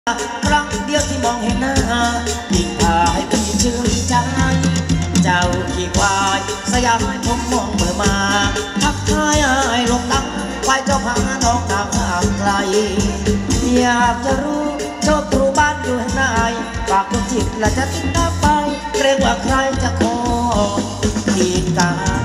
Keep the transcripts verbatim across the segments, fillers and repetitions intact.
ครั้งเดียวที่มองเห็นหน้ายิ่งพาให้พี่ชื่นใจเจ้าขี่ควายสยามผมมองเมื่อมาทักทายไอ้ลงตั้งไว้เจ้าพาน้องตามห่างไกลอยากจะรู้โชคตรูบ้านอยู่ไหนฝากดวงจิตและจะติดตามไปเกรงว่าใครจะขอดีกัน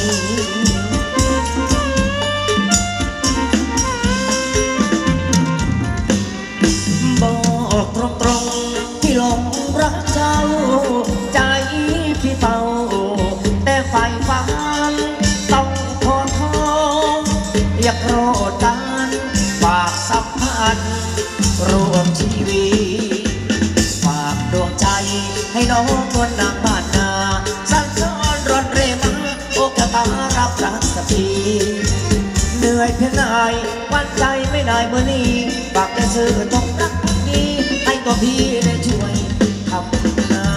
บอกตรงๆที่หลงรักเจ้าใจพี่เฝ้าแต่ไฟฝันต้องขอโทษอย่าโกรธกันฝากสัมพันธ์รวมชีวิตฝากดวงใจให้น้องคนนางบ้านนาสัญจรรอนเร่มาโอกาสรับรักสักทีเหนื่อยเพียงไหนวันใจไม่ได้เมื่อนี้ฝากจะซื้อจงรักนี้ให้ตัวพี่ได้ช่วยทำนา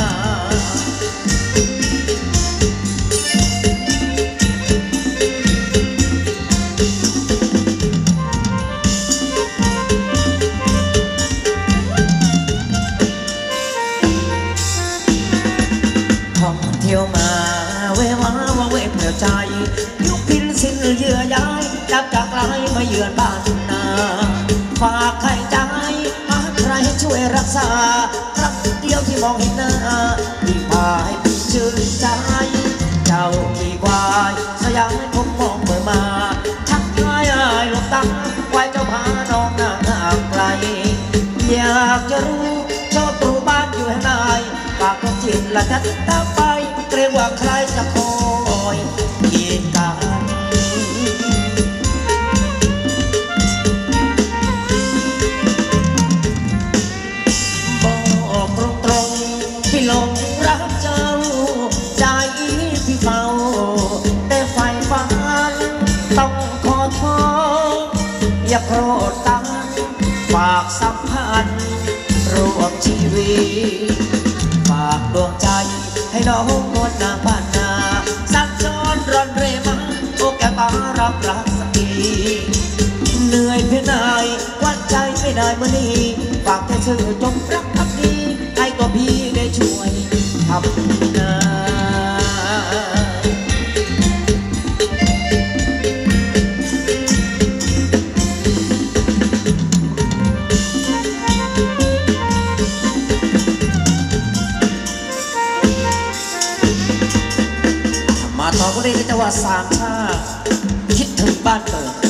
ท่องเที่ยวมาเววาว่าเวเปลี่ยวใจยุคพินสิ้นเยื่อใยจับจากไกลมาเยือนบ้านนาฝากให้ใจหาใครช่วยรักษาครั้งเดียวที่มองเห็นหน้าพี่พาให้พี่ชื่นใจเจ้าขี่ควายสยามผมมองเมื่อมาทักทายลงตั้งไว้เจ้าพาน้องนางห่างไกลอยากจะรู้ชอบตรูบ้านอยู่ไหนฝากดวงจิตและจะติดตามไปเกรงว่าใครจะคอยกีดกันบอกตรงๆพี่หลงรักเจ้าใจพี่เฝ้าแต่ไฟฝันต้องขอโทษอย่าโกรธกันฝากสัมพันธ์รวมชีวิตฝากดวงใจให้น้องนวลนางบ้านนาสัญจรรอนเร่มาโอกาสรับรักสักทีเหนื่อยเพียงไหนวันใจไม่ได้เมื่อนี้ฝากแต่ชื่อจงรักพักดีให้ตัวพี่ได้ช่วยทำนามาต่อก็ได้ในจังหวัดสามชาติคิดถึงบ้านเกิด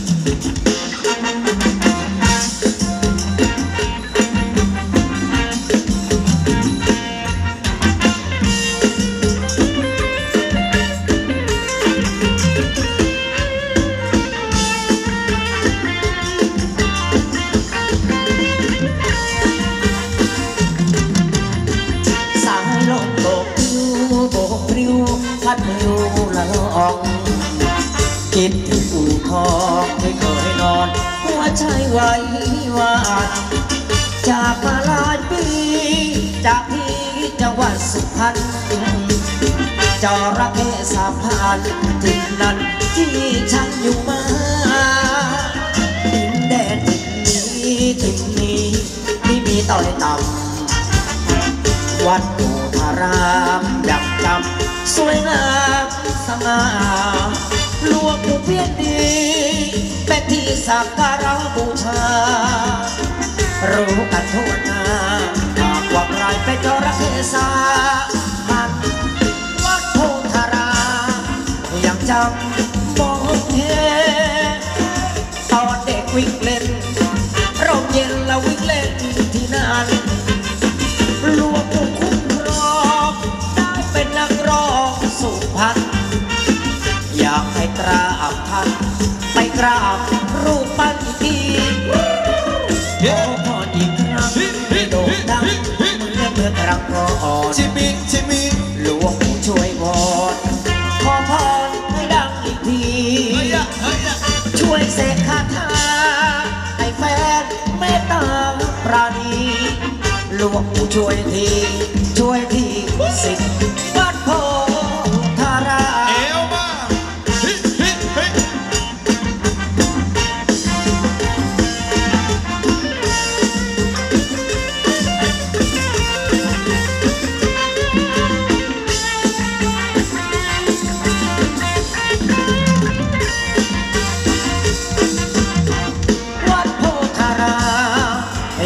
สายลมโบกพริ้วโบกพริ้วพัดมือละอองคิดถึงอู่ทองที่เคยนอนหัวใจไหวหวานจากมาหลายปีจากที่จังหวัดสุพรรณจระเข้สามพันที่นั้นที่ฉันอยู่มาดินแดนที่นี้ที่นี้ที่มีต่อยต่ำวัดโพธารามดังจำสวยงามสง่าหลวงปู่เพียรดีเป็นที่สักการะบูชารู้กันทั่วหน้าหากว่าใครเป็นจระเข้สามพันวัดโพธารามยังจำมองเห็นตอนเด็กวิ่งเล่นร่มเย็นและวิ่งเล่นที่นั่นหลวงปู่คุ้มครองได้เป็นนักร้องสุพรรณอยากให้กราบท่านไปกราบรูปปั้นอีกทีขอพรอีกครั้งให้โด่งดังเมื่อเมื่อครั้งก่อนชิมิชิมิหลวงปู่ช่วยวอนขอพรให้ดังอีกทีช่วยเสกคาถาให้แฟนเมตตาปราณีหลวงปู่ช่วยทีช่วยทีสิทธิ์วัดโพธาราม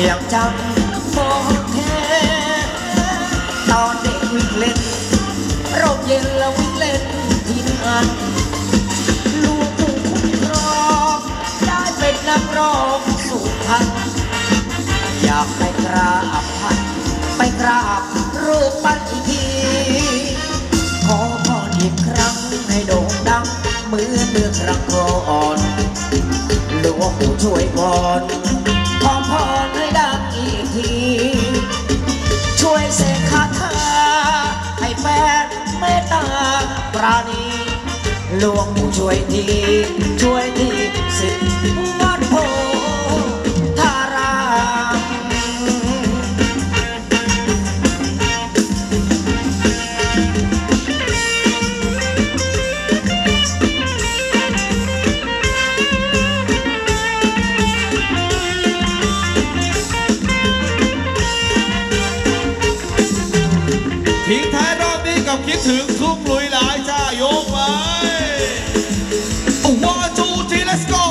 วียงจันทร์โมเทตอนเด็กวิ่งเล่นร่มเย็นแล้ววิ่งเล่นที่นั่นลูกผู้คุ้มครองได้เป็นนักร้องสุพรรณอยากไปกราบท่านไปกราบรูปปั้นอีกทีขอพรอีกครั้งให้โด่งดังเหมือนเมื่อครั้งก่อนหลวงปู่ช่วยก่อนขอพรให้ดังอีกทีช่วยเสกคาถาให้แฟนเมตตาปราณีหลวงปู่ช่วยทีช่วยทีสิทธิ์วัดโพธารามทิ้งท้ายรอบนี้กับคิดถึงทุ่งลุยหลายจ้ายกไว้ one two three let's go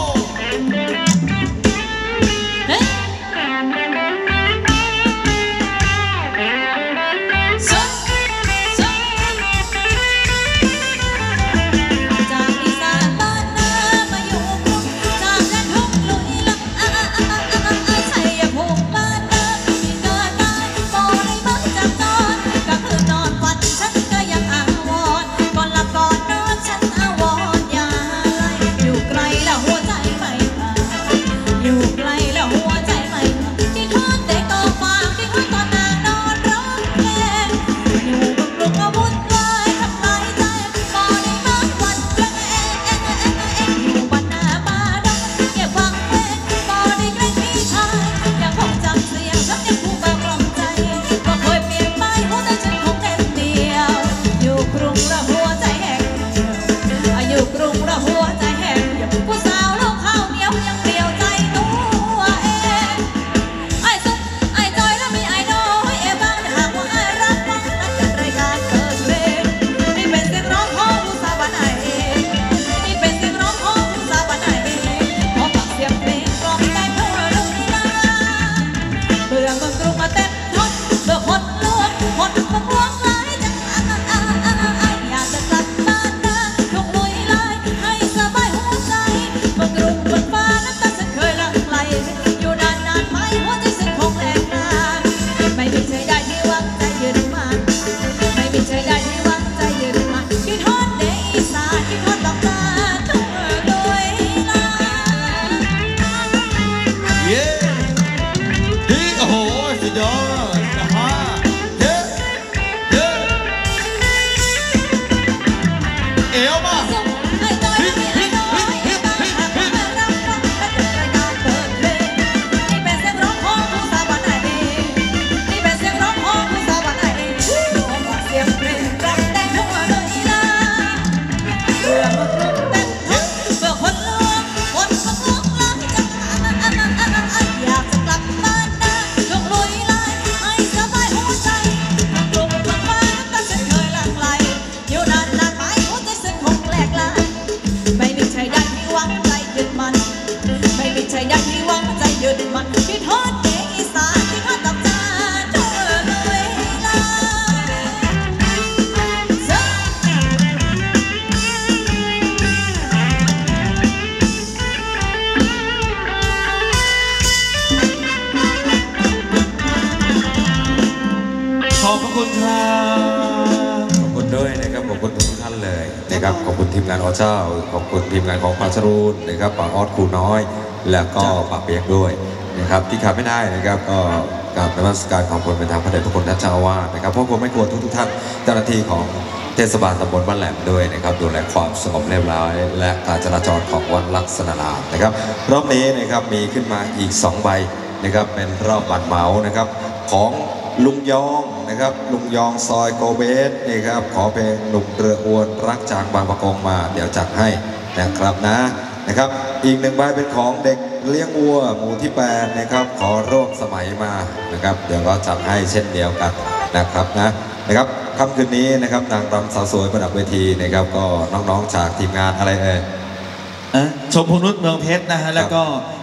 ขอบพระคุณครับขอบคุณด้วยนะครับขอบคุณทุกท่านเลยนะครับขอบคุณทีมงานอเจ้าขอบคุณทีมงานของปาชรูนนะครับป่าออดครูน้อยแล้วก็ป่าเปียกด้วยนะครับที่ขาดไม่ได้นะครับก็กราบนมัสการขอบคุณเป็นทางพระเดชพระคุณท่านเจ้าอาวาสนะครับพ่อครัวไม่กลัวทุกๆท่านเจ้าหน้าที่ของเทศบาลตำบลบ้านแหลมด้วยนะครับดูแลความสงบเรียบร้อยและการจราจรของวัดลักษณะลานะครับรอบนี้นะครับมีขึ้นมาอีกสองใบนะครับเป็นรอบบัตรเหมานะครับของลุงยองนะครับลุงยองซอยโกเบสนะครับขอเพลงหนุ่มเรืออวนรักจากบางประกงมาเดี๋ยวจัดให้นะครับนะนะครับอีกหนึ่งใบเป็นของเด็กเลี้ยงวัวหมู่ที่แปดนะครับขอร่วมสมัยมานะครับเดี๋ยวก็จัดให้เช่นเดียวกันนะครับนะนะครับค่ำคืนนี้นะครับนางรำสาวสวยประดับเวทีนะครับก็น้องๆจากทีมงานอะไรเอ่ยชมพนุษย์เมืองเพชรนะฮะแล้วก็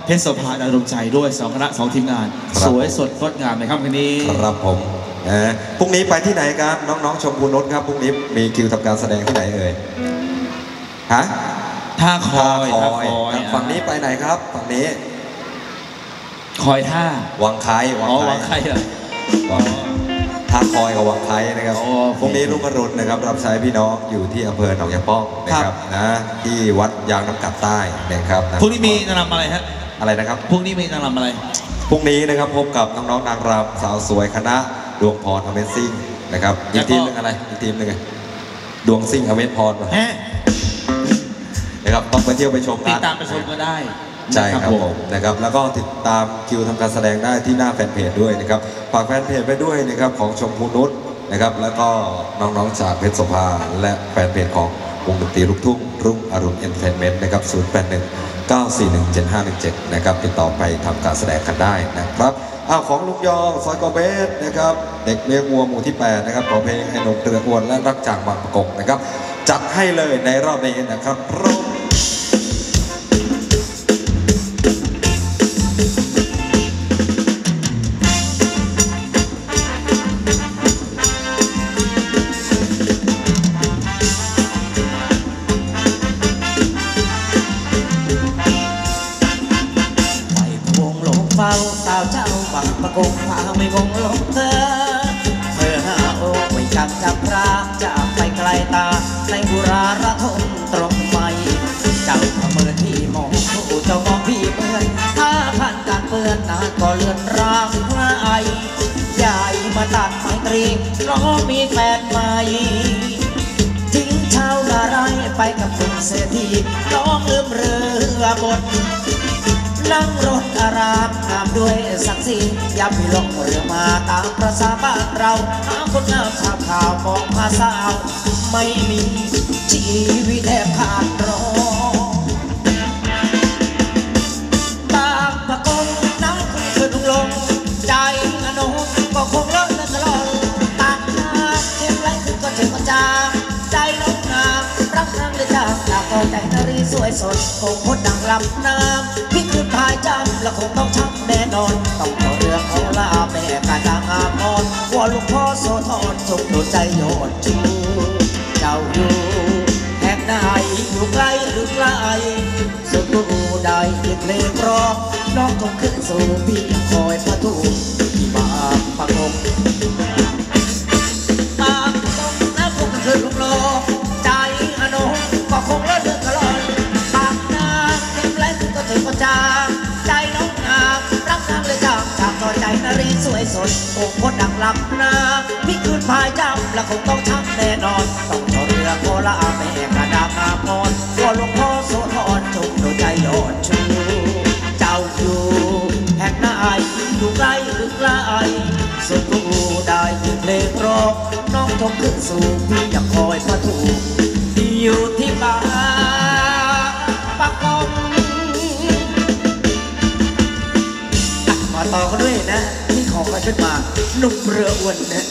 เพชรโสภาดารุงใจด้วยสองคณะสองทีมงาน สวยสดงดงามในค่ำคืนนี้ครับผมนะพรุ่งนี้ไปที่ไหนครับน้องๆชมพูนุชครับพรุ่งนี้มีคิวทำการแสดงที่ไหนเอ่ยฮะท่าคอยท่าคอยฝั่งนี้ไปไหนครับฝั่งนี้คอยท่าวังไข่อ๋อวังไข่เหรอท่าคอยกับวังไข่นะครับพรุ่งนี้รุ่งอรุณนะครับรับใช้พี่น้องอยู่ที่อำเภอหนองยาป้องนะครับนะที่วัดยางน้ำกัดใต้นะครับพรุ่งนี้มีนางรำอะไรฮะอะไรนะครับพรุ่งนี้มีนางรำอะไรพรุ่งนี้นะครับพบกับน้องๆนางรำสาวสวยคณะดวงพรอเมซิ่งนะครับอีกทีมหนึ่งอะไรอีกทีมหนึ่งดวงซิ่งอเมซพรนะครับต้องไปเที่ยวไปชมกันติดตามไปชมก็ได้ใช่ครับผมนะครับแล้วก็ติดตามคิวทำการแสดงได้ที่หน้าแฟนเพจด้วยนะครับฝากแฟนเพจไปด้วยนะครับของชมพูนุชนะครับแล้วก็น้องๆจากเพชรโสภาและแฟนเพจของวงดนตรีลูกทุ่งรุ่งอรุณเอนเตอร์เทนเมนต์นะครับศูนย์ แปด หนึ่ง เก้า สี่ หนึ่ง เจ็ด ห้า หนึ่ง เจ็ดนะครับติดต่อไปทำการแสดงกันได้นะครับอ้าวของลุงยองซอยกอเบสนะครับเด็กเลี้ยงวัวหมู่ที่แปดนะครับขอเพลงไอ้หนุ่มเรืออ้วนและรักจากบางประกงนะครับจัดให้เลยในรอบนี้นะครับสาวเจ้าบังประกงพาไม่งงลงเธอเมื่อหาโอ้ไม่จับจับพรากจะไปไกลตาในบุราระทมตรงไม่เจ้าขมือที่มองผู้เจ้ามองพี่เปื่อนถ้าผ่านการเปื่อนนานก็เลื่อนร่างพระไอใหญ่มาตัดไมตรีเพราะมีแฟนใหม่ทิ้งชาวนาไรไปกับคุณเศรษฐีน้องลืมเรือบนนั่งรถอารามงามด้วยศักดิ์ศรีอย่าไปลงเรือมาตามประสาบ้านเราหาคนงามชาวข่าวมองมาสาวไม่มีชีวิตแทบขาดรอบางปะกงน้ำขึ้นขึ้นลงใจอนุก็คงเลิกเลิกลองตากน้ำเทียมไรขึ้นก็ถึงก็จางใจน้องงามรักครั้งเลยจางอยากเอาใจนารีสวยสดคงพดดังลำน้ำพี่คือพายจำและคงต้องช้ำแน่นอนต้องต่อเรือของลาแม่กาดางามอ่อนว่าลูกพ่อโสธรจงดูใจโยดชูเจ้าอยู่แห่งไหนอยู่ไกลหรือไกลสุดดูได้ยินเพลงร้องน้องคงขึ้นสู่พี่คอยพระทูที่บางปะกงบางปะกงน้ำคงขึ้นลงโลใจอนุก็คงเลิศเลือกกระลอนปากน้ำเต็มไหลขึ้นก็ถึงก็จางใจน้องงามรักนางเลยจางจากต่อใจนารีสวยสดโอ้โคตรดังลำน้ำพี่คืนพายจำและคงต้องช้ำแน่นอนต้องต่อเรือโคละอาแม่กระดาษงามอนว่าหลวงพ่อโสธรจงดูใจยอดชูเจ้าอยู่แห่งไหนอยู่ไกลหรือไกลสุดกูได้ยินเพลงร้องน้องทงขึ้นสู่พี่อยากคอยพระทูอยู่ที่บ้านปะกงมาต่อกันด้วยนะที่ขอกันขึ้นมาหนุ่มเรืออ้วนนะ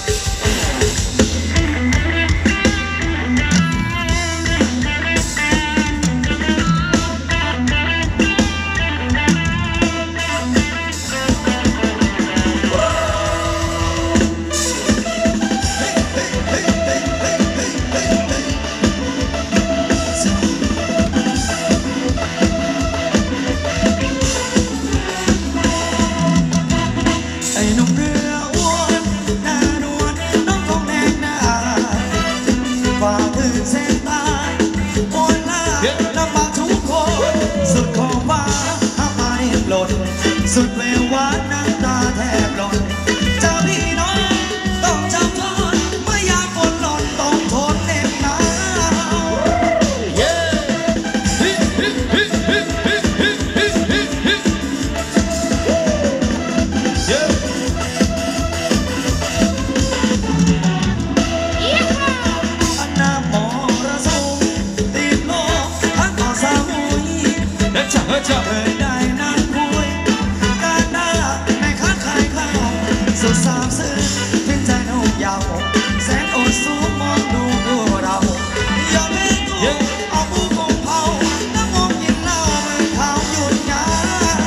สุดเววาน้ำตาแทบหล่นเจ้าพี่น้องต้องจำทนไม่อยากฝนหล่นต้องทนเหน็บหนาวน้ำมรสุมติดโลกทั้งเกาะสมุยเคยได้นั่งคุยสุดสาวซึ้งถึงใจนุ่มยาวแสนอดสูงมองดูตัวเรายอมให้ตัวเอาผู้คงเผาน้ำมองยินเล่าเมื่อเขาหยุดงาน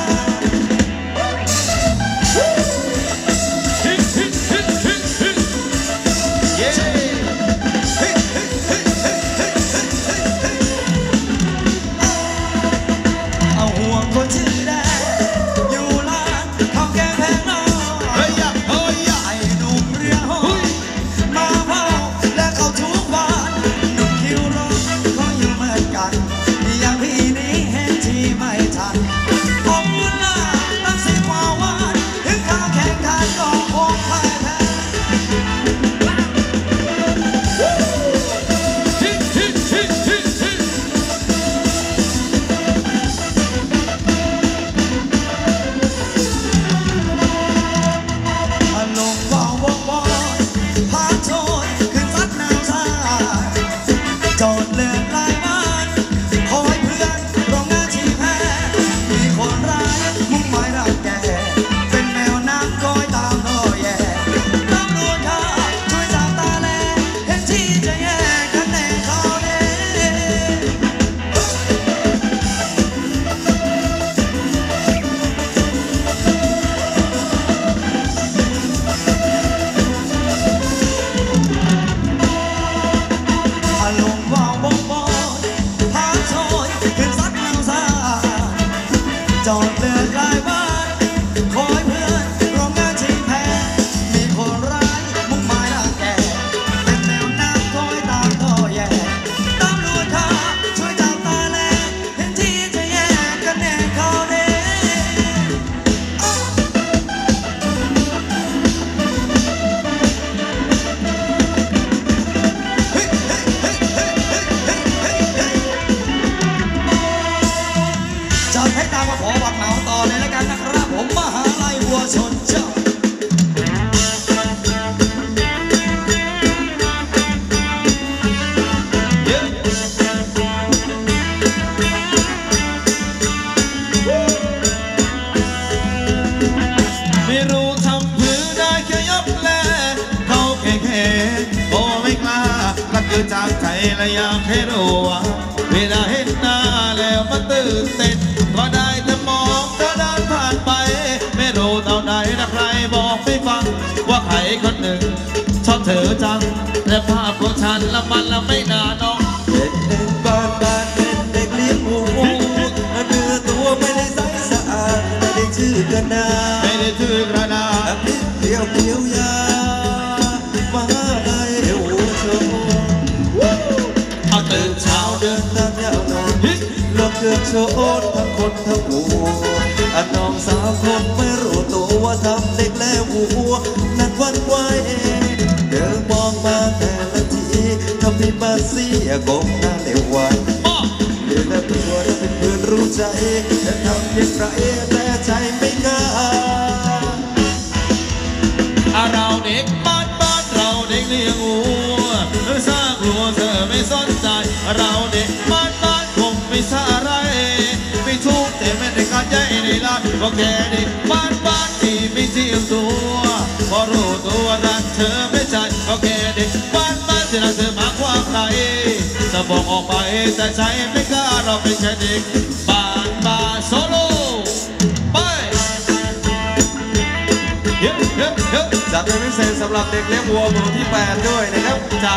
และอยากให้รู้ว่าเวลาเห็นหน้าแล้วมันตื่นเต้นก็ได้แต่มองเธอเดินผ่านไปไม่รู้เท่าไหนนะใครบอกไม่ฟังว่าใครคนหนึ่งชอบเธอจังและภาพของฉันละมันละไม่น่าน้องเด็กหนึ่งบ้านบ้านเป็นเด็กเลี้ยงหมูเนื้อตัวไม่ได้ใสสะอาดไม่ได้ชื่อกันนาไม่ได้ถือกระดาษพริกเดียวเดียวยามาให้หัวโชว์เอาตื่นเช้าเดินตามยาวนานลบเกือบโชว์ทั้งคนทั้งหมูอันน้องสาวคงไม่รู้ตัวว่าทำเด็กแล้วหัวนั้นวันไหวเดินมองมาแต่ละทีทำให้มาเสียกงหน้าเลววันอ้อเดือนละตัวเป็นเพื่อนรู้ใจแต่ทำอย่างไรแต่ใจไม่กล้าอ่ะเราเด็กบ้านบ้านเราเด็กเลี้ยงวัวสร้างกลัวเธอไม่สนใจเราเด็กบ้านบ้านคงไม่สาอะไรไม่ทุกข์แต่ไม่ได้การใจในร้านก็แค่เด็กบ้านบ้านที่ไม่เที่ยวตัวพอรู้ตัวรักเธอไม่ใจก็แค่เด็กบ้านบ้านที่รักเธอมากกว่าใครจะบอกออกไปแต่ใจไม่กล้าเราเป็นแค่เด็กบ้านบ้านโซโล่ไปเฮ้ยเฮ้ยเฮ้ยจัดเป็นพิเศษสำหรับเด็กเลี้ยงวัวหมู่ที่แปดด้วยนะครับจ้า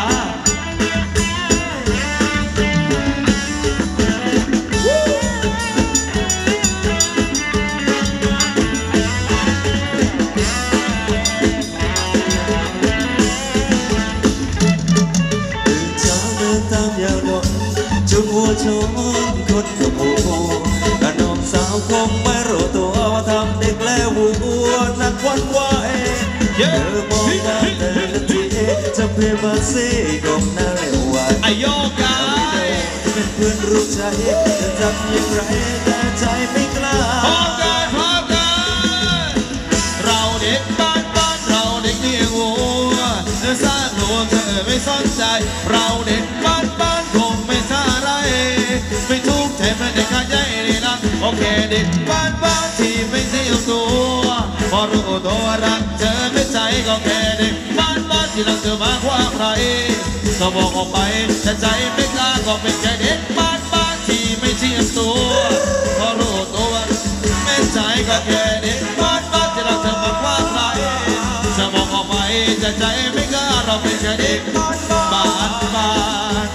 ตื่นเช้าเดินตามยาวดนจุงหัวชนคนกับหมูแต่น้องสาวคงไม่รู้ตัวว่าทำเด็กแล้ววัวนักวันไหวเธอมองมาแต่ละทีจะเพื่อมาเสียกงหน้าเร็ววันไอโยกย้ายเป็นเพื่อนรู้ใจจะทำอย่างไรแต่ใจไม่กล้าพร้อมกันพร้อมกันเราเด็กบ้านบ้านเราเด็กเลี้ยงวัวเธอสร้างตัวเธอไม่สนใจเราเด็กบ้านบ้านคงไม่สาอะไรไม่ทุกข์แต่ไม่ได้ขาดใจในรักโอเคเด็กบ้านบ้านที่ไม่เสียตัวพอรู้ตัวรักเธอไม่ใจก็แค่เด็กบ้านบ้านที่รักเธอมากกว่าใครก็บอกออกไปแต่ใจไม่กล้าก็เป็นแค่เด็กบ้านบ้านที่ไม่เที่ยงตัวพอรู้ตัวแม่ใจก็แค่เด็กบ้านบ้านที่รักเธอมากกว่าใครจะบอกออกไปแต่ใจไม่กล้าเราเป็นแค่เด็กบ้านบ้านบ้าน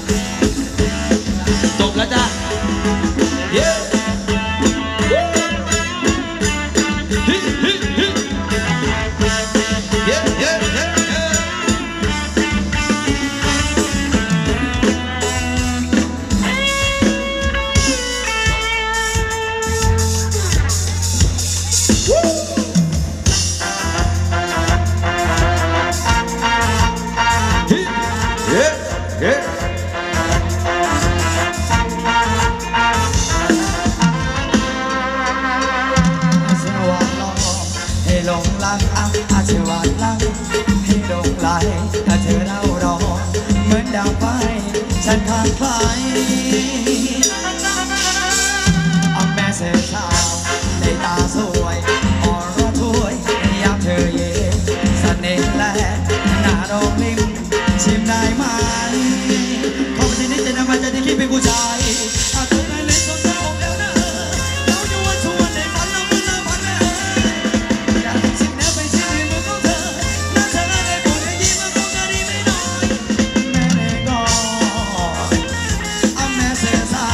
จบแล้วจ้ะเย้ฮิฮิฮิเย้เย้เย้เย้เฮ้เฮ้สว่างลองให้หลงรักอ่ะอาจจะหวานลังให้หลงไหลถ้าเธอเล่ารอเหมือนดาวไฟฉันขาดไฟเอาแม่เสียสาวในตาสวยอ่อนระทวยยามเธอเย็นเสน่ห์แลหน้าดอกลิ้มชิมได้ไหมขอเป็นที่นี้จะนำมาจะได้คิดเป็นผู้ชายอาจจะได้เล่นสดใสอกแล้วนะเราอยู่วันชวนในฝันเราเมื่อเราพันแม่อยากสิ่งนี้เป็นสิ่งที่มือของเธอและเธอได้พูดได้ยิ้มมันคงจะดีไม่น้อยแม่เล็กก็เอาแม่เสียสาว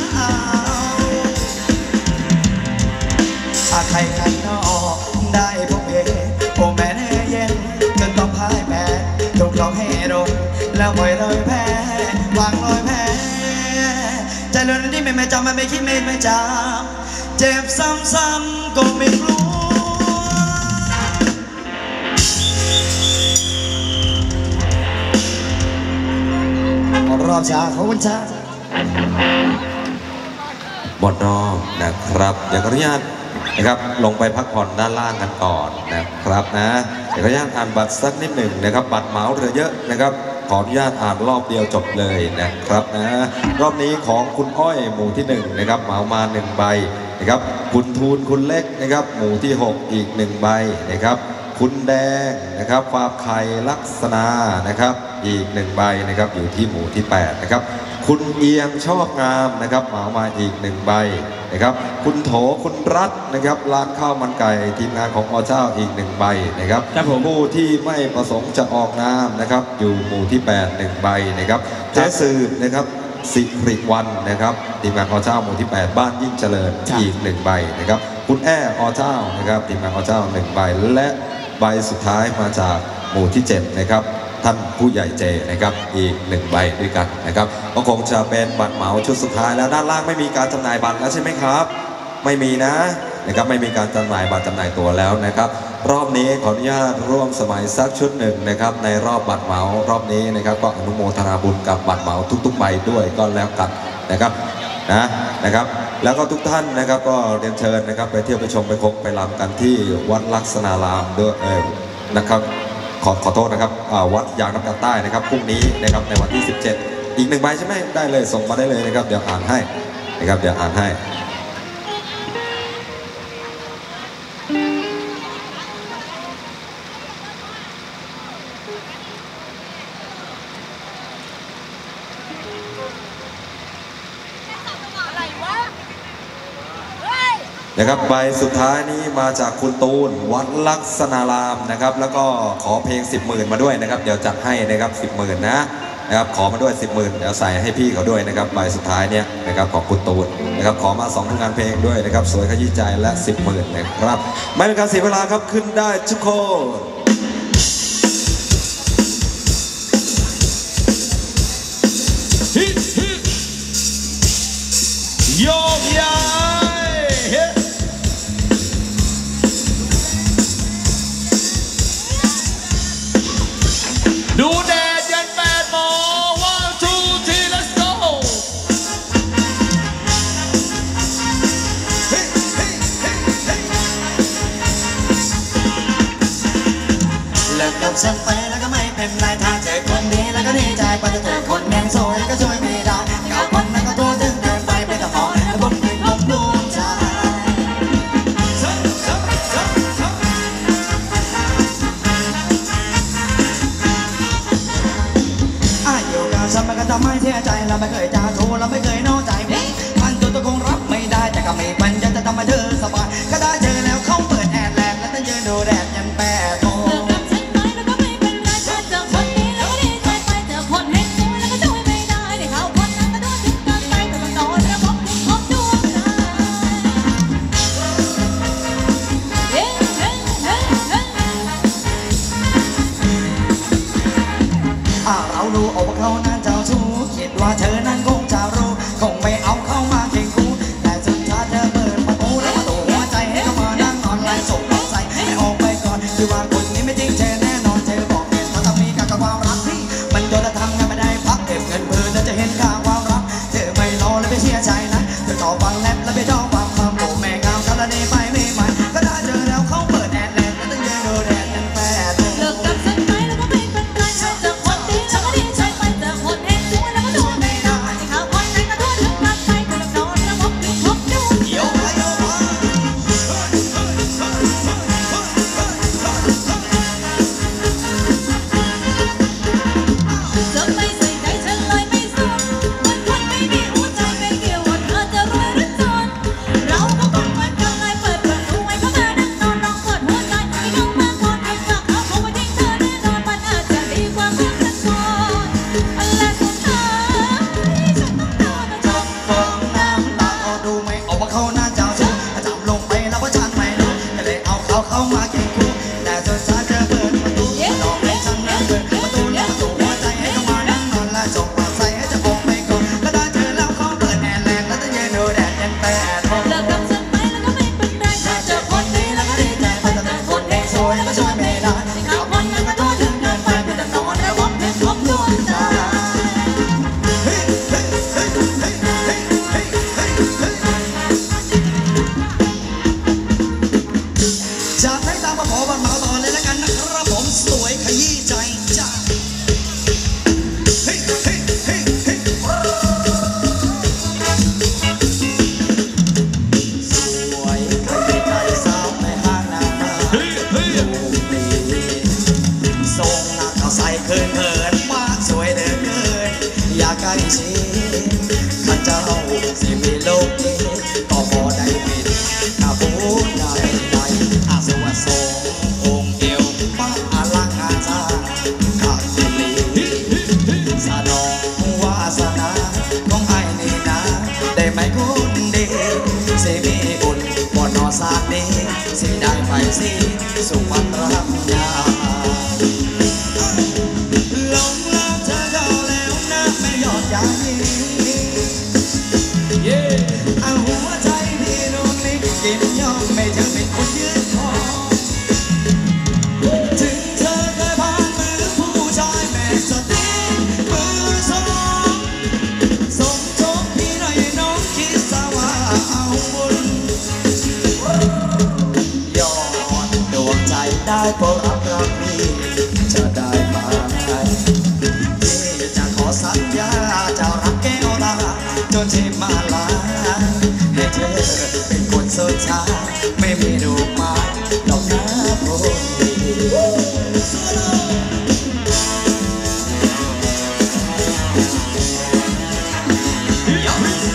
ใครกันนอกได้พแล้วปล่อยลอยแพ้วางลอยแพ้ใจเรื่องนี้ไม่ไม่จำไม่คิดไม่ไม่จำเจ็บซ้ำๆก็ไม่รู้รอบช้าเขาวันช้าหมดรอบนะครับเดี๋ยวขออนุญาตนะครับลงไปพักผ่อนด้านล่างกันก่อนนะครับนะเดี๋ยวขออนุญาตอ่านบัตรสักนิดหนึ่งนะครับบัตรเหมาเหลือเยอะนะครับขออนุญาตอ่านรอบเดียวจบเลยนะครับนะรอบนี้ของคุณอ้อยหมู่ที่หนึ่งนะครับเหมามาหนึ่งใบนะครับคุณทูลคุณเล็กนะครับหมู่ที่หกอีกหนึ่งใบนะครับคุณแดงนะครับฟาร์มไข่ลักษณะนะครับอีกหนึ่งใบนะครับอยู่ที่หมู่ที่แปดนะครับคุณเอียงชอบงามนะครับเหมามาอีกหนึ่งใบนะครับคุณโถคุณรัตนะครับร้านข้าวมันไก่ทีมงานของอเจ้าอีกหนึ่งใบนะครับผู้ที่ไม่ประสงค์จะออกนามนะครับอยู่หมู่ที่แปดหนึ่งใบนะครับเจ๊สืบนะครับสิริวันนะครับทีมงานอเจ้าหมู่ที่แปดบ้านยิ่งเจริญอีกหนึ่งใบนะครับคุณแอ้อเจ้านะครับทีมงานอเจ้าหนึ่งใบและใบสุดท้ายมาจากหมู่ที่เจ็ดนะครับท่านผู้ใหญ่เจนะครับอีกหนึ่งใบด้วยกันนะครับก็คงจะเป็นบัตรเหมาชุดสุดท้ายแล้วด้านล่างไม่มีการจำหน่ายบัตรแล้วใช่ไหมครับไม่มีนะนะครับไม่มีการจำหน่ายบัตรจำหน่ายตั๋วแล้วนะครับรอบนี้ขออนุญาตร่วมสมัยสักชุดหนึ่งนะครับในรอบบัตรเหมารอบนี้นะครับก็อนุโมทนาบุญกับบัตรเหมาทุกๆใบด้วยก็แล้วกันนะครับนะนะครับแล้วก็ทุกท่านนะครับก็เรียนเชิญนะครับไปเที่ยวไปชมไปคงไปรำกันที่วัดลักษณารามด้วยเออนะครับขอขอโทษนะครับวัดยางน้ำตาลใต้นะครับพรุ่งนี้นะครับในวันที่สิบเจ็ดอีกหนึ่งใบใช่ไหมได้เลยส่งมาได้เลยนะครับเดี๋ยวอ่านให้นะครับเดี๋ยวอ่านให้นะครับใบสุดท้ายนี้มาจากคุณตูนวัดลักษณารามนะครับแล้วก็ขอเพลงสิบหมื่นมาด้วยนะครับเดี๋ยวจัดให้นะครับสิบหมื่นนะนะครับขอมาด้วยสิบหมื่นเดี๋ยวใส่ให้พี่เขาด้วยนะครับใบสุดท้ายเนี่ยนะครับของคุณตูนนะครับขอมาสองผลงานเพลงด้วยนะครับสวยขยี้ใจและสิบหมื่นนะครับไม่เป็นการเสียเวลาครับขึ้นได้ทุกคนโยกย้ายดูแดดยันแปดโมง one two three let's go เฮ้เฮ้เฮ้เฮ้เลิกกับฉันไปแล้วก็ไม่เป็นไรถ้าเจอคนดีแล้วก็ดีใจไปจะเจอคนแม่งโซ่ก็ช่วยไม่ได้เก่าคนนั้นก็ตัวถึงเดินไปไปกับหมอแล้วบนคืนลมดวงใจฉันมันก็จะไม่เสียใจเราไม่เคยจะทูเราไม่เคยนอกใจมันตัวตัวคงรับไม่ได้แต่ก็ไม่ปัญญาจะทำให้เธอสบายก็ได้เจอแล้วเขาเปิดแอดแลนแล้วต้องยืนดูแดดยันแปดโมงเลิกกับฉันไปแล้วก็ไม่เป็นไรถ้าเจอคนดีแล้วก็ดีใจไปเจอคนเฮงซวยแล้วก็ช่วยไม่ได้ได้เขาคนนั้นก็โดนถึงเกินไปแต่ต้องโดนระบบครบดวงใจเฮ้เฮ้เฮ้เฮ้อ่าเราดูเอาเขานั้นเจ้าชู้คิดว่าเธอนั้นคงจะรู้คงไม่เอาเข้ามาเก่งกูแต่สุดท้ายเธอเปิดประตูแล้วประตูหัวใจให้เข้ามานั่งนอนไล่ส่งน้องใจให้ออกไปก่อนคือว่าคนนี้ไม่จริงเธอแน่นอนเธอบอกเห็นว่าถ้ามีการกับความรักที่มันโดนและทำงานไม่ได้พักเก็บเงินเพื่อเธอจะเห็นค่าความรักเธอไม่รอและไม่เชื่อใจนะเธอต่อฟังแลบและไม่ชอบฟังความโกแม่งามกันละนี่ไปไม่ไหวก็ได้เจอแล้วเขาเปิดแอดแลนแล้วต้องยืนดูแดดยันแปดโมงเลิกกับฉันไปแล้วก็ไม่เป็นไรเจอคนดีแล้วก็ดีใจไปเจอคนเฮงซวยแล้วก็โดนไม่ได้ที่เขาคนนั้นก็โดนถึงกันไปแต่ต้องโดนระบบครบดวงโยกโยกเธอไม่ใส่ใจฉันเลยไม่สนมันคนไม่ดีหัวใจไม่เกี่ยวหัวใจชีข้าเจ้าสิมีโลกนี้ก็พอได้เป็นอาบูได้ได้อาสวะสงองค์เอวป้าอลังอาชาขาดกิลีสานองวาสนาของไอ้นี่นะได้ไหมคนดีสิมีบุญบนนอสาดีสิได้ไปสิสุภัตราญาลงรักเธอก็แล้วนะไม่ยอดยายีเอาหัวใจพี่นุ่มนิ่งกินยอมไม่เธอเป็นคนยืนคอถึงเธอเคยผ่านมือผู้ชายแม่สติมือสองส่งโชคพี่หน่อยน้องคิดซะว่าเอาบุญยอดดวงใจได้โปรดรับรักพี่จะได้มาพี่จะขอสัญญาจะรักแก้วตาจนชีมาลาให้เธอเป็นคนสุดท้ายไม่มีดอกไม้ดอกน้ำโพธิ์